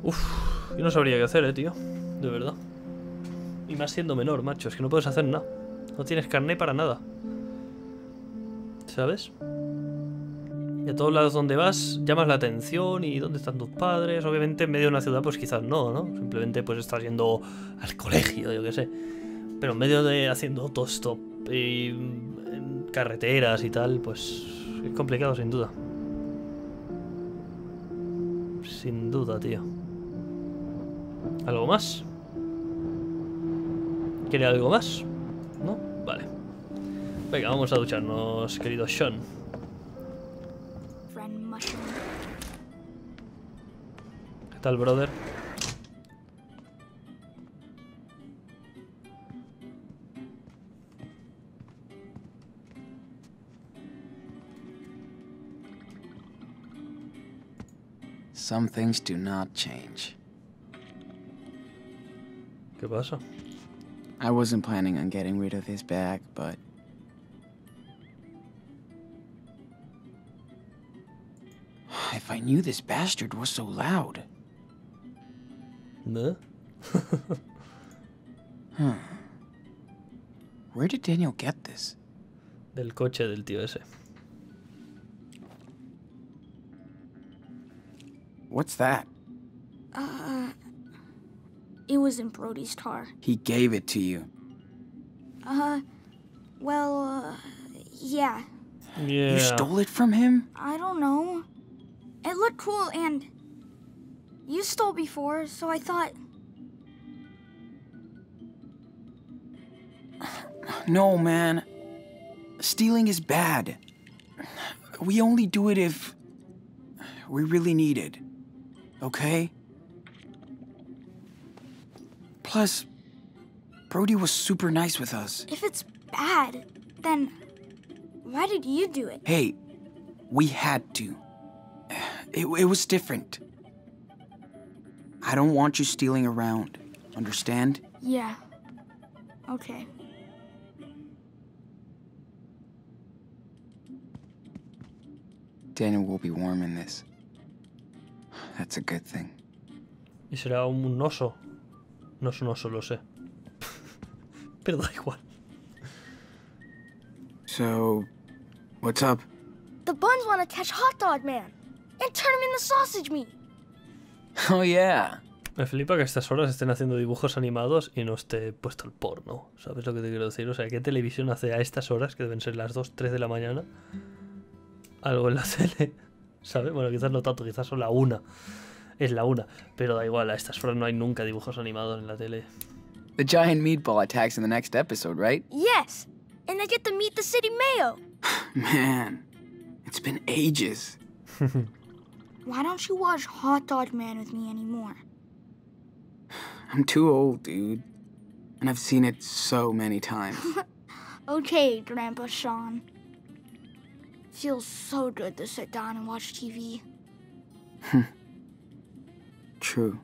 Uf, yo no sabría qué hacer, tío. De verdad. Y más siendo menor, macho. Es que no puedes hacer nada. No tienes carné para nada. ¿Sabes? Y a todos lados donde vas llamas la atención. ¿Y dónde están tus padres? Obviamente en medio de una ciudad pues quizás no, ¿no? Simplemente pues estás yendo al colegio, yo qué sé. Pero en medio de haciendo autostop y en carreteras y tal, pues es complicado sin duda. Sin duda, tío. ¿Algo más? ¿Quiere algo más? ¿No? Vale. Venga, vamos a ducharnos, querido Sean. ¿Qué tal, brother? Some things do not change. ¿Qué pasa? I wasn't planning on getting rid of his bag, but... If I knew this bastard was so loud... ¿No? Where did Daniel get this? Del coche del tío ese. What's that? It was in Brody's car. He gave it to you. Yeah. Yeah. You stole it from him? I don't know. It looked cool and you stole before, so I thought... No, man. Stealing is bad. We only do it if we really need it. Okay? Plus, Brody was super nice with us. If it's bad, then why did you do it? Hey, we had to. It was different. I don't want you stealing around. Understand? Yeah. Okay. Daniel will be warm in this. That's a good thing. Y será un oso. No es un oso, lo sé. Pero da igual. So, what's up? The Buns want to catch Hot Dog Man and turn him into sausage meat. Oh, yeah. Me flipa que a estas horas estén haciendo dibujos animados y no esté puesto el porno. ¿Sabes lo que te quiero decir? O sea, ¿qué televisión hace a estas horas, que deben ser las 2, 3 de la mañana? Algo en la tele, ¿sabes? Bueno, quizás no tanto, quizás son la 1. Es la 1, pero da igual, a estas horas no hay nunca dibujos animados en la tele. The giant meatball attacks in the next episode, right? Yes, and they get to meet the city mayo. Man, it's been ages. Why don't you watch Hot Dog Man with me anymore? I'm too old, dude. And I've seen it so many times. Okay, Grandpa Sean. Feels so good to sit down and watch TV. True.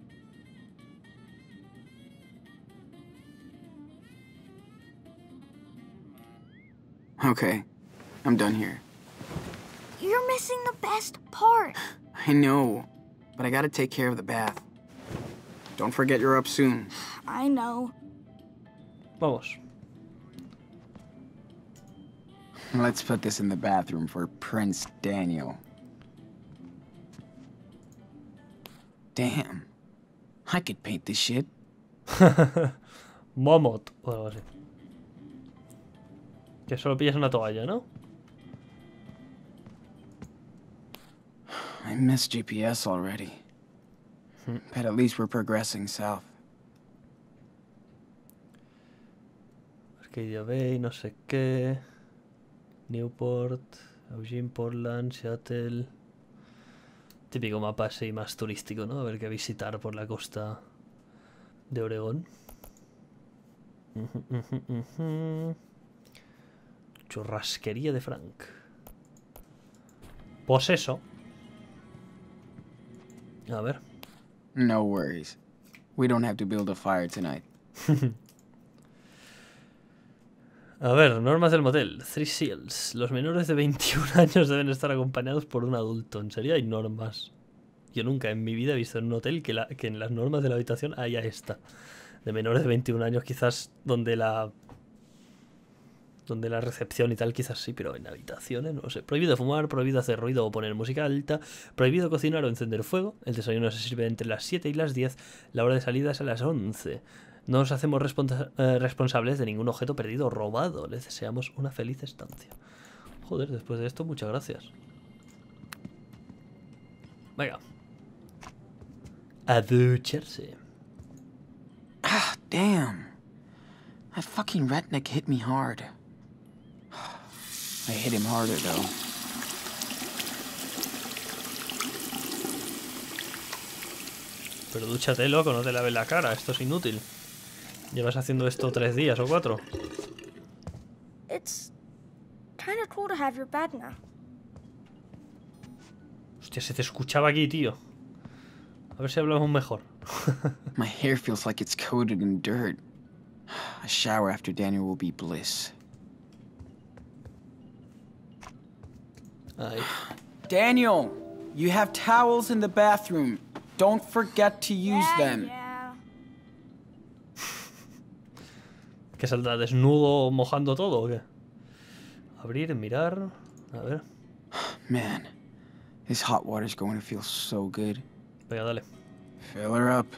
Okay, I'm done here. You're missing the best part. I know, but I gotta take care of the bath. Don't forget you're up soon. I know. Vamos. Let's put this in the bathroom for Prince Daniel. Damn. I could paint this shit. Momot o algo así. Que solo pillas una toalla, ¿no? I miss GPS already. But at least we're progressing south. Arcadia Bay, no sé qué. Newport, Eugene, Portland, Seattle. Típico mapa así más turístico, ¿no? A ver qué visitar por la costa de Oregón. Churrasquería de Frank. Pues eso. A ver. No worries. We don't have to build a fire tonight. A ver, normas del motel. Three Seals. Los menores de 21 años deben estar acompañados por un adulto. ¿En serio hay normas? Yo nunca en mi vida he visto en un hotel que en las normas de la habitación haya esta. De menores de 21 años quizás donde la recepción y tal quizás sí, pero en habitaciones no sé. Prohibido fumar, prohibido hacer ruido o poner música alta, prohibido cocinar o encender fuego. El desayuno se sirve entre las 7 y las 10, la hora de salida es a las 11. No nos hacemos responsables de ningún objeto perdido o robado. Les deseamos una feliz estancia. Joder, después de esto, muchas gracias. Venga. A ducharse. Ah, damn. That fucking redneck hit me hard. I hit him harder, though. Pero dúchate, loco, no te laves la cara. Esto es inútil. Llevas haciendo esto 3 días o 4. It's kind of cool to have your bed now. Hostia, se te escuchaba aquí, tío. A ver si hablamos mejor. My hair feels like it's coated in dirt. A shower after Daniel will be bliss. Ahí. Daniel, you have towels in the bathroom. Don't forget to use them. Yeah. ¿Qué saldrá? ¿Desnudo mojando todo o qué? Abrir, mirar. A ver. Man, this hot water's going to feel so good. Venga, dale. Fill her up.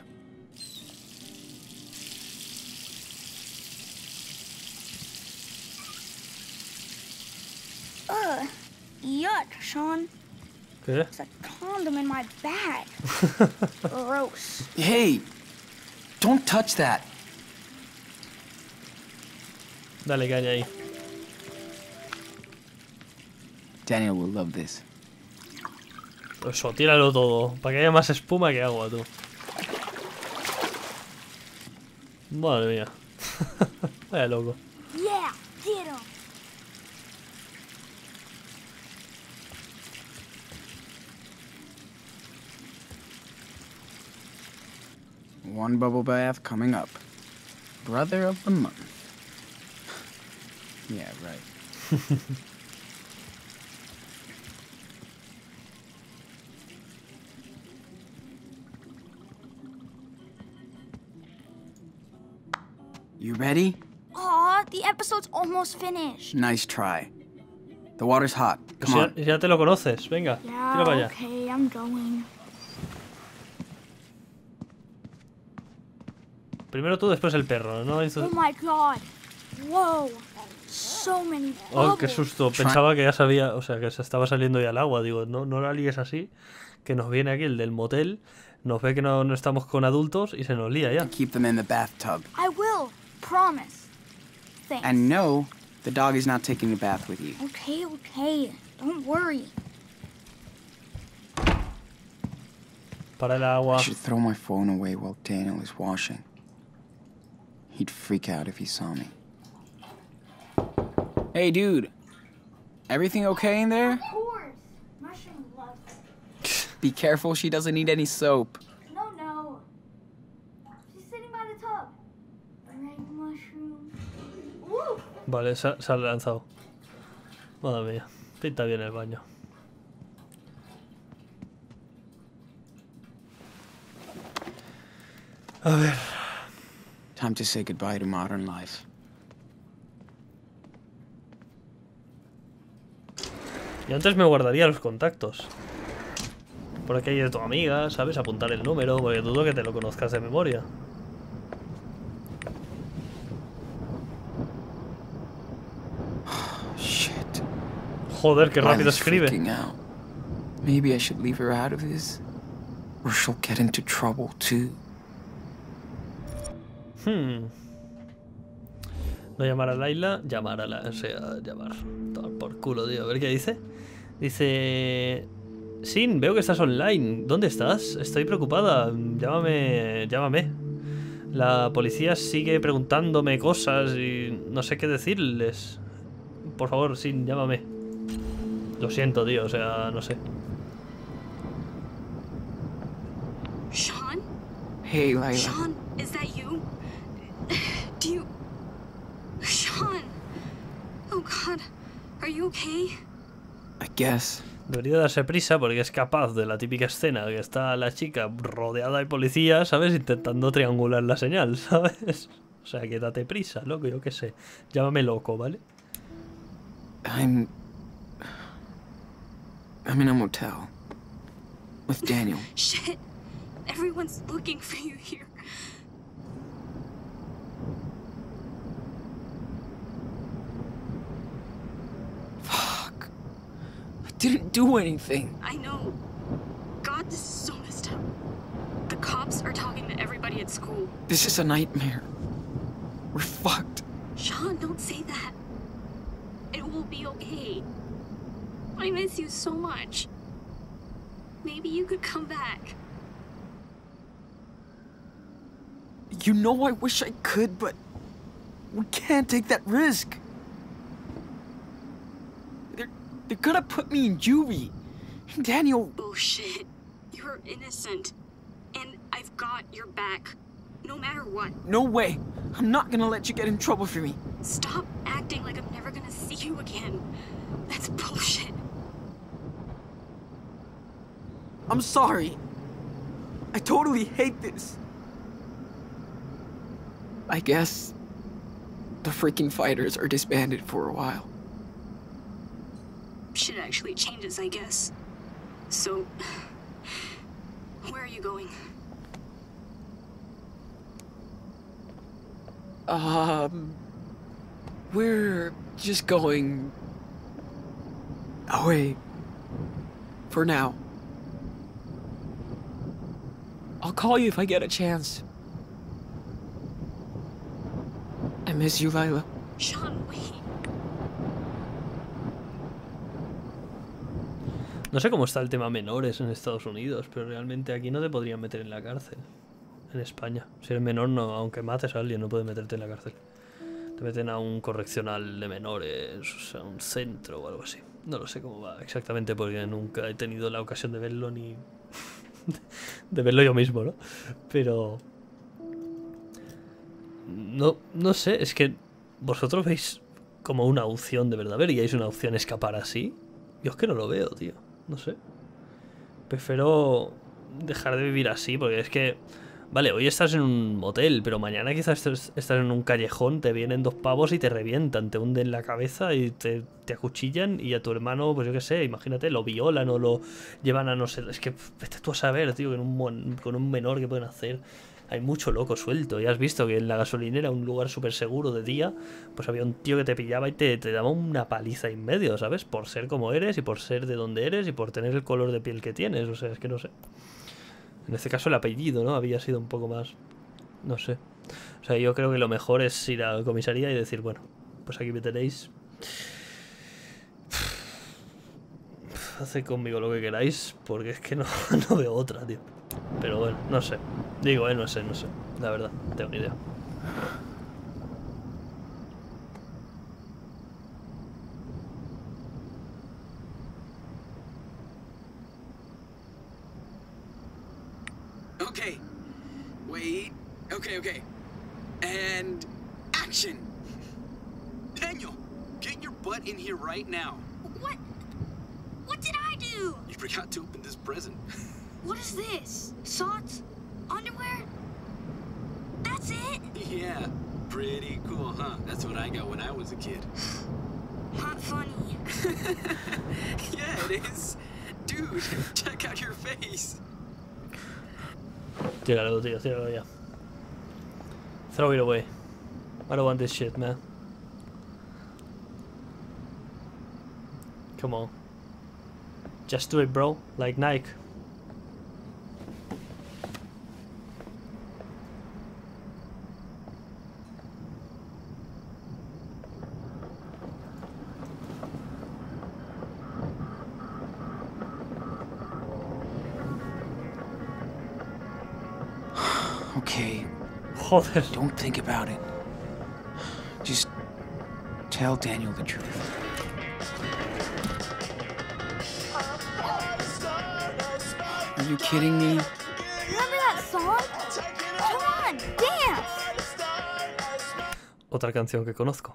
Yuck, Sean. ¿Qué? There's a condom in my bag. Gross. Hey, don't touch that. Dale caña ahí. Daniel will love this. Eso, tíralo todo. Para que haya más espuma que agua, tú. Madre mía. Vaya loco. Yeah, get him. One bubble bath coming up. Brother of the month. Yeah, right. You ready? Aw, the episode's almost finished. Nice try. The water's hot. Pues Come on. ya te lo conoces. Venga, Yeah, tira para allá. okay, I'm going. Primero tú, después el perro, ¿no? Oh my god. Whoa. So many Oh, qué bubbles. susto. Pensaba que ya sabía, o sea, que se estaba saliendo ya el agua. Digo, no la líes así. Que nos viene aquí el del motel, nos ve que no estamos con adultos y se nos lía ya. Keep them in the bathtub. I will. Promise. Thanks. And no, the dog is not taking the bath with you. Okay, okay. Don't worry. Para el agua. I should throw my phone away while Daniel is washing. He'd freak out if he saw me. Hey, dude. Everything okay in there? Of course. Mushroom loves it. Be careful she doesn't need any soap. No. She's sitting by the tub. Red mushroom. Ooh. Vale, se ha lanzado. Madre mía, pinta bien el baño. A ver. Time to say goodbye to modern life. Yo antes me guardaría los contactos. Por aquí hay de tu amiga, ¿sabes? Apuntar el número, porque dudo que te lo conozcas de memoria. Shit. Joder, qué rápido Riley's escribe. freaking out. Maybe I should leave her out of this. Or she'll get into trouble too. No llamar a Layla, llamar a la... O sea, llamar. Tomar por culo, tío. A ver qué dice. Dice... Sin, veo que estás online. ¿Dónde estás? Estoy preocupada. Llámame. La policía sigue preguntándome cosas y no sé qué decirles. Por favor, Sin, llámame. Lo siento, tío. O sea, no sé. Sean? Hey, Layla. Sean, is that you? Do you... Sean! Oh God, are you okay? I guess. Debería darse prisa porque es capaz de la típica escena que está la chica rodeada de policías, ¿sabes? Intentando triangular la señal, ¿sabes? O sea, que date prisa, loco, yo qué sé. Llámame loco, ¿vale? I'm in a motel with Daniel. Shit. Everyone's looking for you here. Fuck. I didn't do anything. I know. God, this is so messed up. The cops are talking to everybody at school. This is a nightmare. We're fucked. Sean, don't say that. It will be okay. I miss you so much. Maybe you could come back. You know I wish I could, but we can't take that risk. They're gonna put me in juvie. Daniel... Bullshit. You're innocent. And I've got your back. No matter what. No way. I'm not gonna let you get in trouble for me. Stop acting like I'm never gonna see you again. That's bullshit. I'm sorry. I totally hate this. I guess the freaking fighters are disbanded for a while. Shit actually changes, I guess. So, where are you going? We're just going away for now. I'll call you if I get a chance. I miss you, Lila. Sean, wait. No sé cómo está el tema menores en Estados Unidos, pero realmente aquí no te podrían meter en la cárcel. En España. Si eres menor, no, aunque mates a alguien, no puedes meterte en la cárcel. Te meten a un correccional de menores, o sea, un centro o algo así. No lo sé cómo va exactamente porque nunca he tenido la ocasión de verlo ni... de verlo yo mismo, ¿no? Pero... No sé, es que vosotros veis como una opción de verdad. ¿Veríais una opción escapar así? Yo es que no lo veo, tío. No sé. Prefiero dejar de vivir así porque es que... Vale, hoy estás en un motel, pero mañana quizás estás en un callejón, te vienen dos pavos y te revientan, te hunden la cabeza y te acuchillan y a tu hermano, pues yo qué sé, imagínate, lo violan o lo llevan a no sé... Es que vete tú a saber, tío, con un menor que pueden hacer. Hay mucho loco suelto. Ya has visto que en la gasolinera, un lugar súper seguro de día, pues había un tío que te pillaba y te daba una paliza en medio, ¿sabes? Por ser como eres y por ser de donde eres y por tener el color de piel que tienes. O sea, es que no sé. En este caso el apellido, ¿no? Había sido un poco más... No sé. O sea, yo creo que lo mejor es ir a la comisaría y decir, bueno, pues aquí me tenéis. Haced conmigo lo que queráis, porque es que no veo otra, tío. Pero bueno, no sé. Digo, no sé. La verdad, no tengo ni idea. Okay. Wait. Okay. And action! Daniel, get your butt in here right now. What? What did I do? You forgot to open this present. What is this? Socks? Underwear? That's it? Yeah, pretty cool, huh? That's what I got when I was a kid. Not funny. Yeah, it is. Dude, check out your face. Tíralo, tío, tíralo ya. Throw it away. I don't want this shit, man. Come on. Just do it, bro. Like Nike. Okay, Joder. don't think about it. Just tell Daniel the truth. Are you kidding me? Remember that song? Come on, dance! Otra canción que conozco.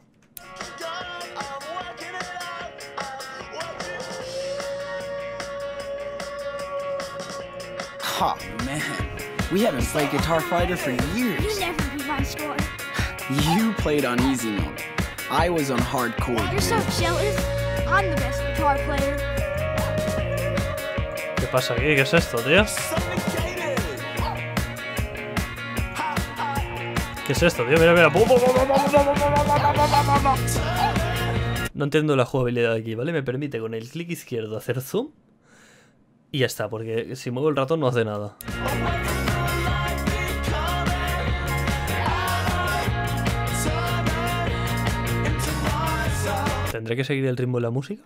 Oh, man. We haven't played Guitar Fighter for You years. never beat my score. You played on easy mode. I was on hardcore. You're so jealous. I'm the best guitar player. ¿Qué pasa aquí? ¿Qué es esto, tío? ¿Qué es esto, tío? Mira, mira. No entiendo la jugabilidad aquí, ¿vale? Me permite con el clic izquierdo hacer zoom y ya está, porque si muevo el ratón no hace nada. ¿Tendré que seguir el ritmo de la música?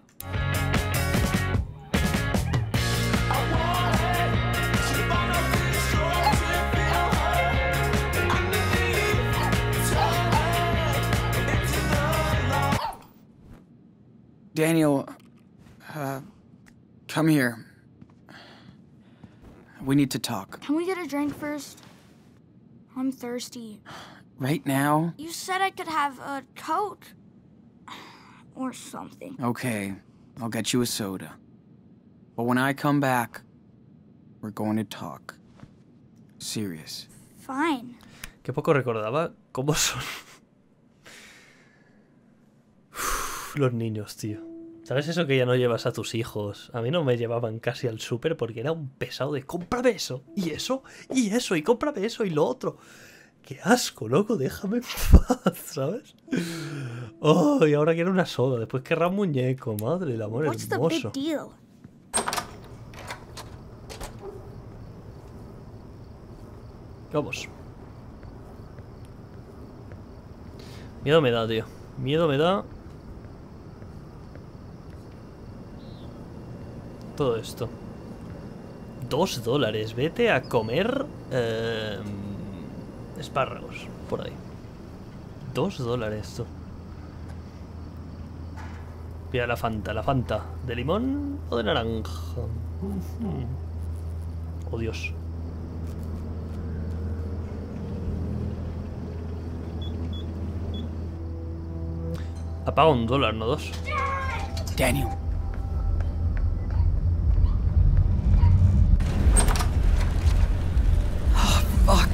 Daniel, come here. We need to talk. Can we get a drink first? I'm thirsty. Right now? You said I could have a Coke. Or something. Okay, I'll get you a soda. But when I come back, we're going to talk. Serious. Fine. Que poco recordaba cómo son los niños, tío. ¿Sabes eso que ya no llevas a tus hijos? A mí no me llevaban casi al súper porque era un pesado de cómprame eso, y eso, y eso, y cómprame eso, y lo otro. ¡Qué asco, loco! Déjame en paz, ¿sabes? Oh, y ahora quiero una soda. Después querrá un muñeco. Madre del amor What's the hermoso. big deal? Vamos. Miedo me da, tío. Miedo me da. Todo esto. $2. Vete a comer espárragos, por ahí. $2, tú. Mira la Fanta, la Fanta. ¿De limón o de naranja? Oh, Dios. Apaga $1, no 2. Daniel. Oh, fuck.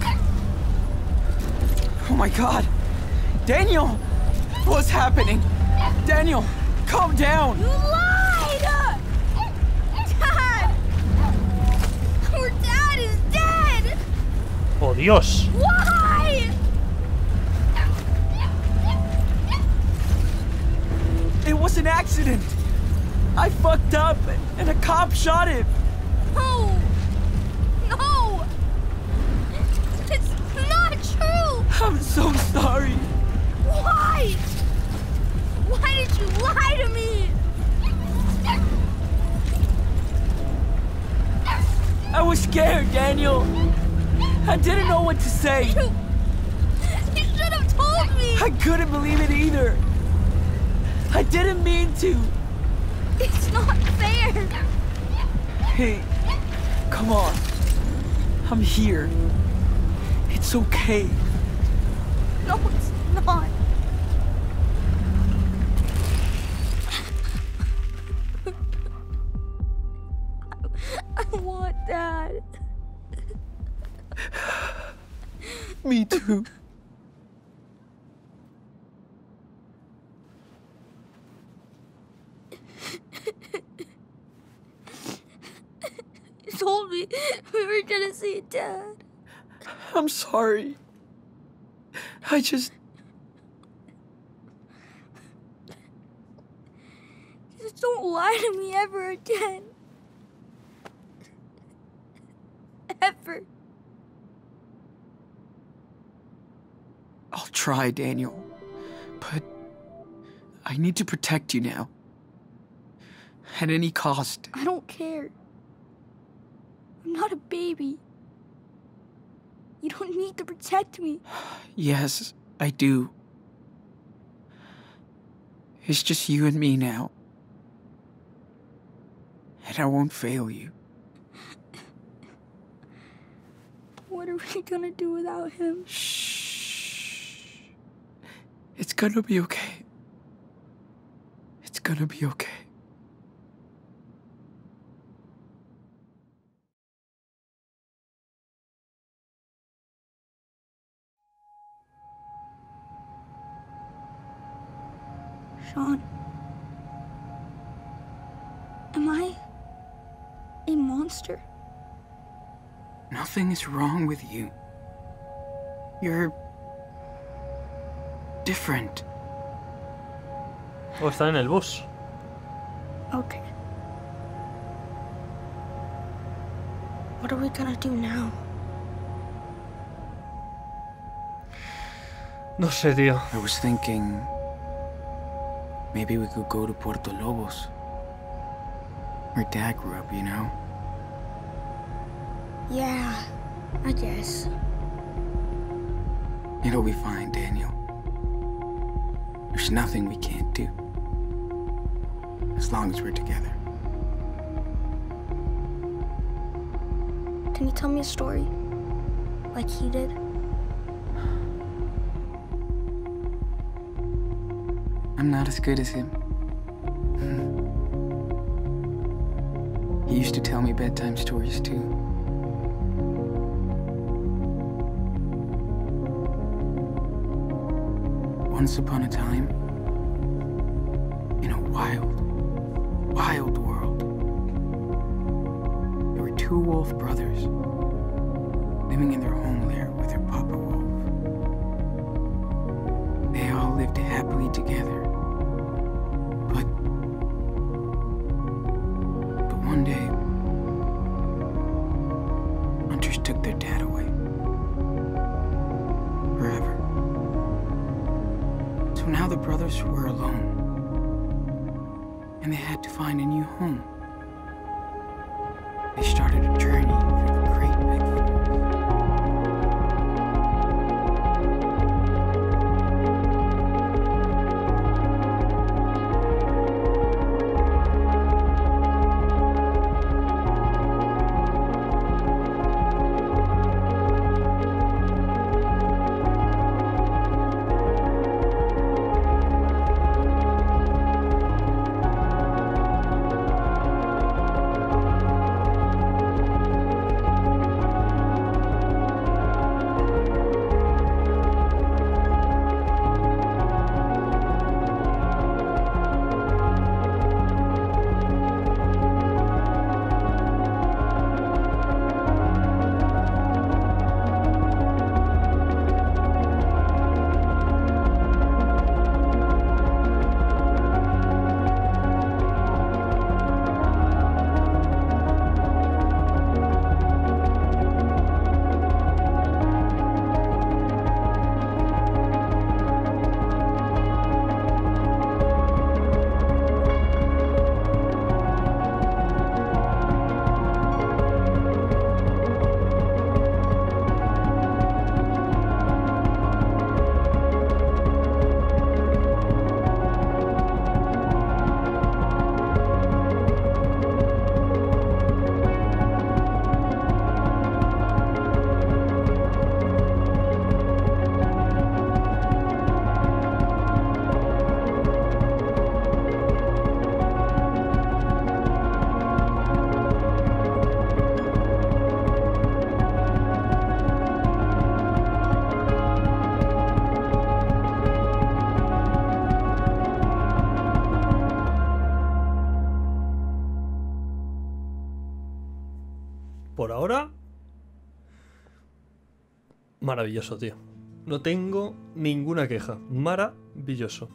Oh my god. Daniel! What's happening? Daniel, calm down. You lied! Dad! Our dad is dead! ¡Oh, Dios! Why? It was an accident. I fucked up and a cop shot him. No! No! It's not true! I'm so sorry. Why? Why did you lie to me? I was scared, Daniel. I didn't know what to say. You should have told me! I couldn't believe it either. I didn't mean to. It's not fair! Hey, come on. I'm here. It's okay. No, it's not. I want Dad. Me too. You told me we were gonna see Dad. I'm sorry. I just... Just don't lie to me ever again. Ever. I'll try, Daniel. But I need to protect you now. At any cost. I don't care. I'm not a baby. You don't need to protect me. Yes, I do. It's just you and me now. And I won't fail you. What are we gonna do without him? Shh. It's gonna be okay. It's gonna be okay. Sean, am I a monster? Nothing is wrong with you. You're different. O está en el bus. Okay. What are we gonna do now? No sé, tío. I was thinking maybe we could go to Puerto Lobos. Where Dad grew up, you know? Yeah, I guess. It'll be fine, Daniel. There's nothing we can't do. As long as we're together. Can you tell me a story? Like he did? I'm not as good as him. He used to tell me bedtime stories too. Once upon a time, in a wild, wild world, there were two wolf brothers living in their home lair with their papa wolf. They all lived happily together. But one day, hunters took their dad away. Forever. So now the brothers were alone. And they had to find a new home. They started a journey through the great big forest. Por ahora, maravilloso, tío. No tengo ninguna queja. Maravilloso.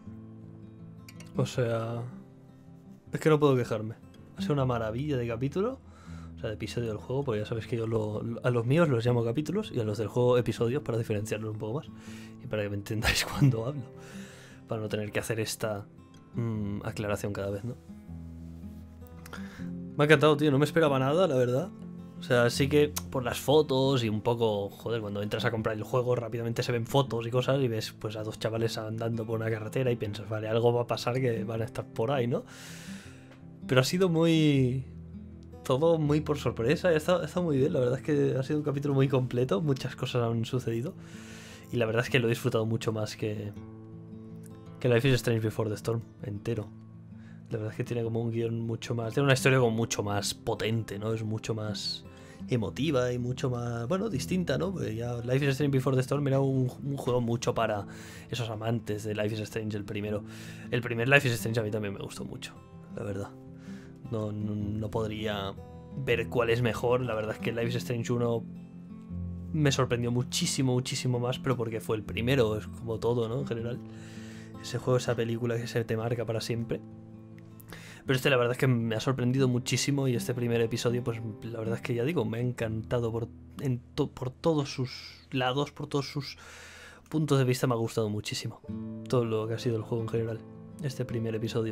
O sea, es que no puedo quejarme. Ha sido una maravilla de capítulo. O sea, de episodio del juego, porque ya sabéis que yo a los míos los llamo capítulos y a los del juego episodios para diferenciarlos un poco más. Y para que me entendáis cuando hablo. Para no tener que hacer esta aclaración cada vez, ¿no? Me ha encantado, tío. No me esperaba nada, la verdad. O sea, sí que por las fotos y un poco... Joder, cuando entras a comprar el juego rápidamente se ven fotos y cosas y ves pues a dos chavales andando por una carretera y piensas, vale, algo va a pasar que van a estar por ahí, ¿no? Pero ha sido muy... Todo muy por sorpresa y ha estado muy bien. La verdad es que ha sido un capítulo muy completo. Muchas cosas han sucedido. Y la verdad es que lo he disfrutado mucho más que Life is Strange Before the Storm entero. La verdad es que tiene como un guión mucho más... Tiene una historia como mucho más potente, ¿no? Es mucho más emotiva y mucho más, bueno, distinta, ¿no? Porque ya Life is Strange Before the Storm era un juego mucho para esos amantes de Life is Strange, el primero. El primer Life is Strange a mí también me gustó mucho, la verdad. No podría ver cuál es mejor. La verdad es que Life is Strange 1 me sorprendió muchísimo, muchísimo más, pero porque fue el primero, es como todo, ¿no? En general. Ese juego, esa película que se te marca para siempre. Pero la verdad es que me ha sorprendido muchísimo y este primer episodio, pues la verdad es que ya digo, me ha encantado por todos sus lados, por todos sus puntos de vista, me ha gustado muchísimo. Todo lo que ha sido el juego en general, este primer episodio.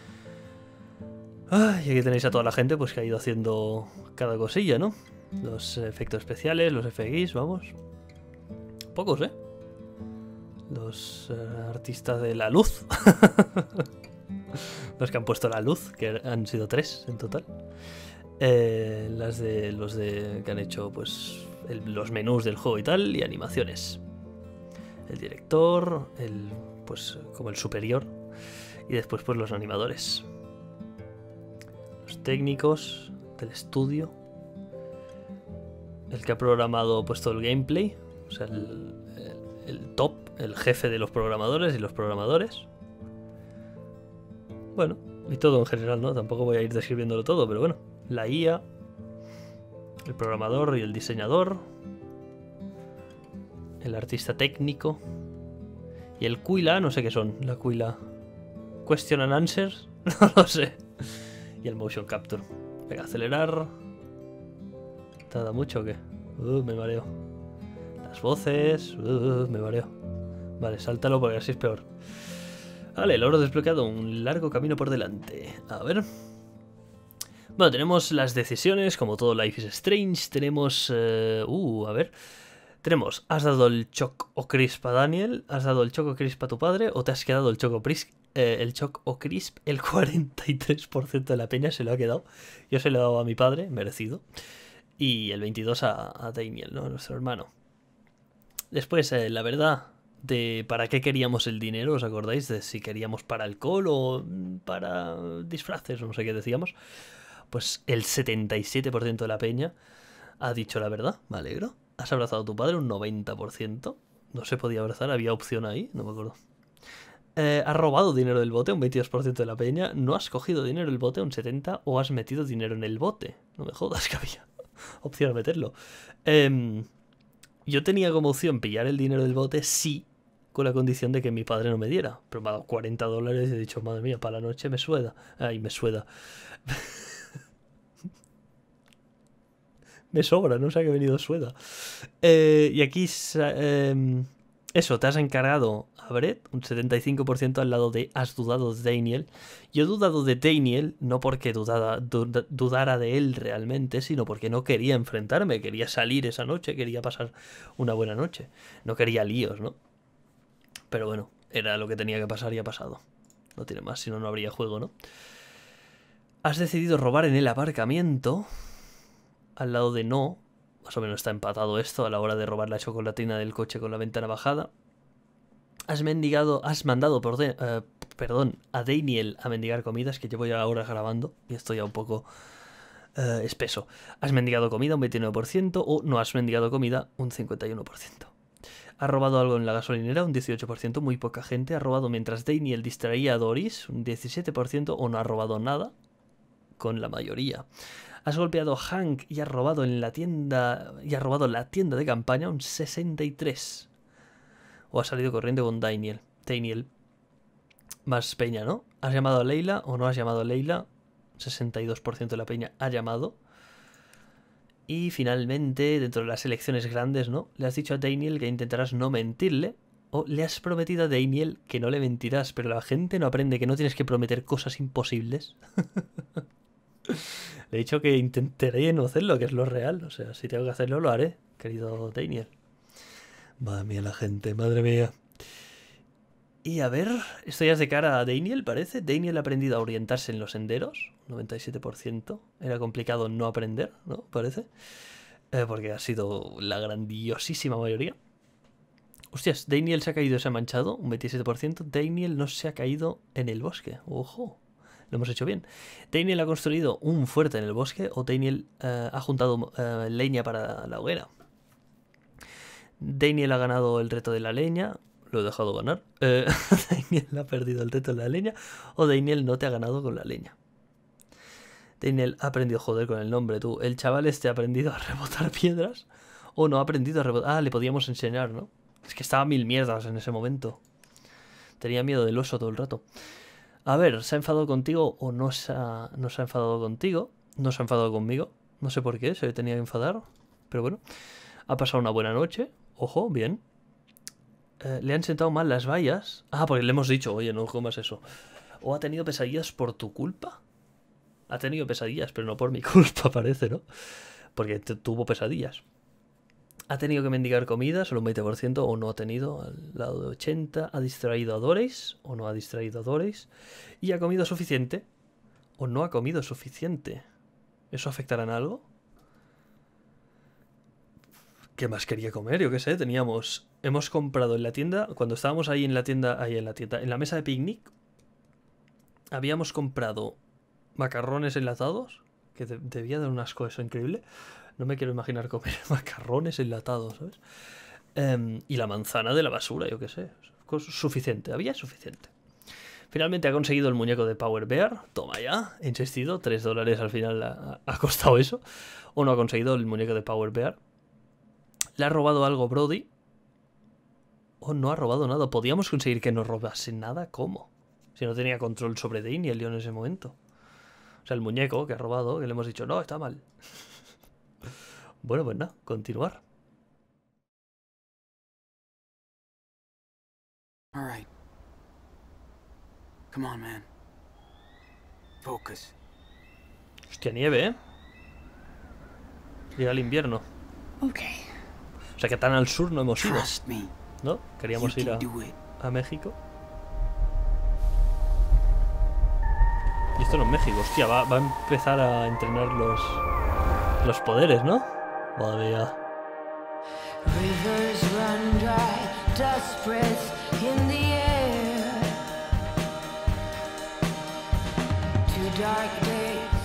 Y aquí tenéis a toda la gente pues que ha ido haciendo cada cosilla, ¿no? Los efectos especiales, los FX, vamos. Pocos, ¿eh? Los artistas de la luz. Los que han puesto la luz, que han sido 3 en total. Los de que han hecho pues los menús del juego y tal, y animaciones. El director, pues como el superior, y después pues los animadores. Los técnicos del estudio. El que ha programado pues todo el gameplay. O sea, el top, el jefe de los programadores y los programadores. Bueno, y todo en general, ¿no? Tampoco voy a ir describiéndolo todo, pero bueno. La IA, el programador y el diseñador, el artista técnico y el Quila, no sé qué son. La Quila. Question and Answers, no lo sé. Y el Motion Capture. Venga, acelerar. ¿Tarda mucho o qué? Me mareo. Las voces. Me mareo. Vale, sáltalo porque así es peor. Vale, logro desbloqueado, un largo camino por delante. A ver. Bueno, tenemos las decisiones, como todo Life is Strange. Tenemos... a ver. Tenemos, ¿has dado el Choc o Crisp a Daniel? ¿Has dado el Choc o Crisp a tu padre? ¿O te has quedado el Choc o Crisp? El Choc o Crisp, el 43% de la peña se lo ha quedado. Yo se lo he dado a mi padre, merecido. Y el 22% a Daniel, ¿no? Nuestro hermano. Después, la verdad... de para qué queríamos el dinero, ¿os acordáis? De si queríamos para alcohol o para disfraces, no sé qué decíamos. Pues el 77% de la peña ha dicho la verdad, me alegro. ¿Has abrazado a tu padre? Un 90%. No se podía abrazar, había opción ahí, no me acuerdo. ¿Has robado dinero del bote? Un 22% de la peña. ¿No has cogido dinero del bote? Un 70%. ¿O has metido dinero en el bote? No me jodas que había opción a meterlo. Yo tenía como opción pillar el dinero del bote, sí, con la condición de que mi padre no me diera. Pero me ha dado $40 y he dicho, madre mía, para la noche me sueda. Ay, me sueda. Me sobra, no sé a qué ha venido sueda. Y aquí, eso, te has encargado a Brett, un 75% al lado de has dudado de Daniel. Yo he dudado de Daniel, no porque dudara de él realmente, sino porque no quería enfrentarme, quería salir esa noche, quería pasar una buena noche. No quería líos, ¿no? Pero bueno, era lo que tenía que pasar y ha pasado. No tiene más, si no, no habría juego, ¿no? Has decidido robar en el aparcamiento. Al lado de no. Más o menos está empatado esto a la hora de robar la chocolatina del coche con la ventana bajada. Has mandado a Daniel a mendigar comidas, que llevo ya horas grabando y estoy ya un poco espeso. Has mendigado comida un 29% o no has mendigado comida un 51%. ¿Ha robado algo en la gasolinera? Un 18%, muy poca gente. ¿Ha robado mientras Daniel distraía a Doris? Un 17%. ¿O no ha robado nada? Con la mayoría. ¿Has golpeado a Hank y has robado en la tienda de campaña? Un 63%. ¿O has salido corriendo con Daniel? Más peña, ¿no? ¿Has llamado a Leila o no has llamado a Leila? 62% de la peña ha llamado. Y finalmente, dentro de las elecciones grandes, ¿no? Le has dicho a Daniel que intentarás no mentirle. O le has prometido a Daniel que no le mentirás. Pero la gente no aprende que no tienes que prometer cosas imposibles. Le he dicho que intentaré no hacerlo, que es lo real. O sea, si tengo que hacerlo, lo haré, querido Daniel. Madre mía, la gente, madre mía. Y a ver, esto ya es de cara a Daniel, parece. Daniel ha aprendido a orientarse en los senderos. 97%. Era complicado no aprender, ¿no? Parece. Porque ha sido la grandiosísima mayoría. Hostias, Daniel se ha caído y se ha manchado. Un 27%. Daniel no se ha caído en el bosque. Ojo. Lo hemos hecho bien. Daniel ha construido un fuerte en el bosque o Daniel ha juntado leña para la hoguera. Daniel ha ganado el reto de la leña. Lo he dejado ganar. Daniel ha perdido el reto de la leña o Daniel no te ha ganado con la leña. Daniel ha aprendido a joder con el nombre, tú. El chaval ha aprendido a rebotar piedras o no ha aprendido a rebotar... Ah, le podíamos enseñar, ¿no? Es que estaba a mil mierdas en ese momento. Tenía miedo del oso todo el rato. A ver, ¿se ha enfadado contigo o no se ha enfadado contigo? No se ha enfadado conmigo. No sé por qué, se tenía que enfadar. Pero bueno. Ha pasado una buena noche. Ojo, bien. Le han sentado mal las vallas. Ah, porque le hemos dicho, oye, no comas eso. O ha tenido pesadillas por tu culpa. Ha tenido pesadillas, pero no por mi culpa, parece, ¿no? Porque tuvo pesadillas. Ha tenido que mendigar comida, solo un 20%, o no ha tenido, al lado de 80. Ha distraído a Doris, o no ha distraído a Doris. Y ha comido suficiente, o no ha comido suficiente. ¿Eso afectará en algo? ¿Qué más quería comer? Yo qué sé, hemos comprado en la tienda, cuando estábamos ahí en la tienda, en la mesa de picnic, habíamos comprado macarrones enlatados, que debía dar un asco eso increíble. No me quiero imaginar comer macarrones enlatados, ¿sabes? Y la manzana de la basura, yo qué sé. Suficiente, había suficiente. Finalmente ha conseguido el muñeco de Power Bear. Toma ya, he insistido, $3 al final ha costado eso. O no ha conseguido el muñeco de Power Bear. ¿Le ha robado algo Brody? O no ha robado nada. ¿Podíamos conseguir que no robase nada? ¿Cómo? Si no tenía control sobre Daniel en ese momento. O sea, el muñeco que ha robado, que le hemos dicho, no, está mal. Bueno, pues nada, continuar. All right. Come on, man. Focus. Hostia, nieve, ¿eh? Llega el invierno. Okay. O sea que tan al sur no hemos ido, Trust me. ¿no? Queríamos You ir can do it. a México. Y esto no es México, hostia, va a empezar a entrenar los poderes, ¿no? Madre mía. Rivers run dry, dust breath in the air. Two dark days